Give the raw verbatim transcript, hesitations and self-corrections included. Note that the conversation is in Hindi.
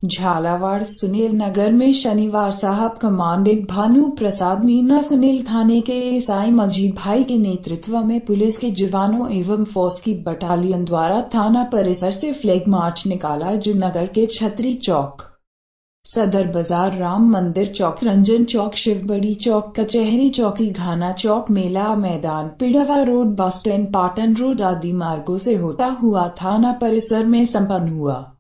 झालावाड़ सुनील नगर में शनिवार साहब कमांडेंट भानु प्रसाद मीना सुनील थाने के एएसआई मजीद भाई के नेतृत्व में पुलिस के जवानों एवं फौज की बटालियन द्वारा थाना परिसर से फ्लैग मार्च निकाला, जो नगर के छतरी चौक, सदर बाजार, राम मंदिर चौक, रंजन चौक, शिवबड़ी चौक, कचहरी चौकी, घाना चौक, मेला मैदान, Pidwa road, bus stand, Patan road आदि मार्गों से होता हुआ थाना परिसर में संपन्न हुआ।